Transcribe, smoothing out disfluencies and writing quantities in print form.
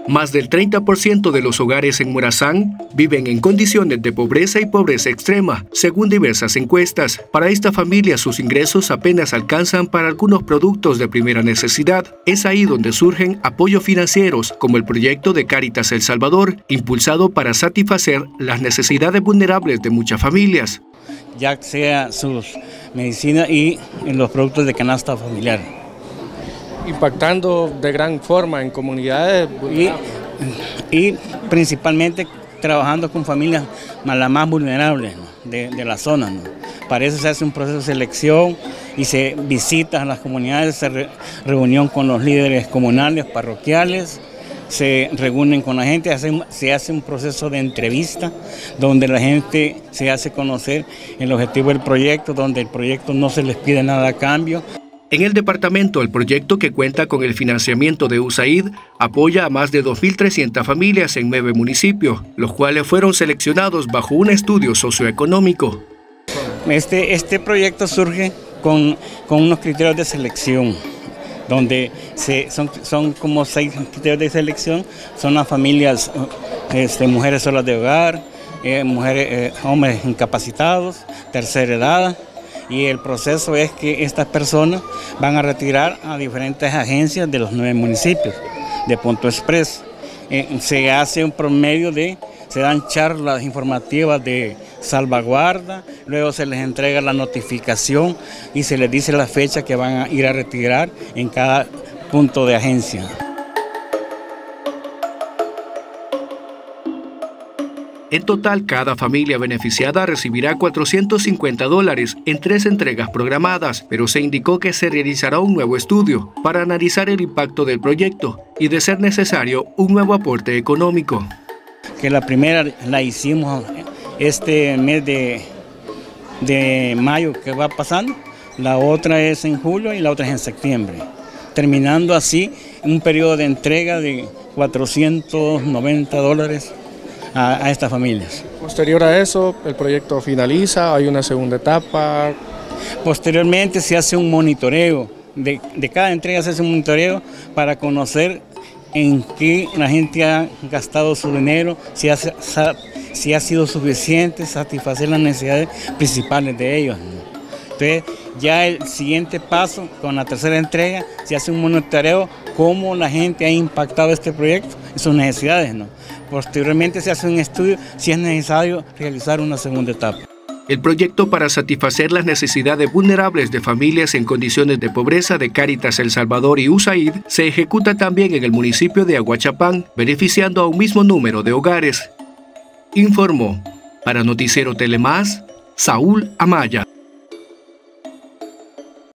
Más del 30% de los hogares en Morazán viven en condiciones de pobreza y pobreza extrema, según diversas encuestas. Para esta familia, sus ingresos apenas alcanzan para algunos productos de primera necesidad. Es ahí donde surgen apoyos financieros, como el proyecto de Cáritas El Salvador, impulsado para satisfacer las necesidades vulnerables de muchas familias. Ya sea sus medicinas y en los productos de canasta familiar. Impactando de gran forma en comunidades y principalmente trabajando con familias las más vulnerables, ¿no?, de la zona, ¿no? Para eso se hace un proceso de selección y se visita a las comunidades, se reunión con los líderes comunales, parroquiales, se reúnen con la gente, se hace un proceso de entrevista donde la gente se hace conocer el objetivo del proyecto, donde el proyecto no se les pide nada a cambio. En el departamento, el proyecto, que cuenta con el financiamiento de USAID, apoya a más de 2.300 familias en 9 municipios, los cuales fueron seleccionados bajo un estudio socioeconómico. Este proyecto surge con unos criterios de selección, donde son como 6 criterios de selección. Son las familias, mujeres solas de hogar, hombres incapacitados, tercera edad. Y el proceso es que estas personas van a retirar a diferentes agencias de los 9 municipios de Punto Express. Se hace un promedio se dan charlas informativas de salvaguarda, luego se les entrega la notificación y se les dice la fecha que van a ir a retirar en cada punto de agencia. En total, cada familia beneficiada recibirá $450 en 3 entregas programadas, pero se indicó que se realizará un nuevo estudio para analizar el impacto del proyecto y, de ser necesario, un nuevo aporte económico. Que la primera la hicimos este mes de mayo que va pasando, la otra es en julio y la otra es en septiembre, terminando así un periodo de entrega de $490 a estas familias. Posterior a eso, el proyecto finaliza, hay una segunda etapa. Posteriormente se hace un monitoreo, de cada entrega se hace un monitoreo para conocer en qué la gente ha gastado su dinero, si ha sido suficiente satisfacer las necesidades principales de ellos, ¿no? Entonces, ya el siguiente paso, con la tercera entrega, se hace un monitoreo cómo la gente ha impactado este proyecto en sus necesidades, ¿no? Posteriormente se hace un estudio si es necesario realizar una segunda etapa. El proyecto para satisfacer las necesidades vulnerables de familias en condiciones de pobreza de Cáritas El Salvador y USAID se ejecuta también en el municipio de Aguachapán, beneficiando a un mismo número de hogares. Informó para Noticiero Telemás, Saúl Amaya.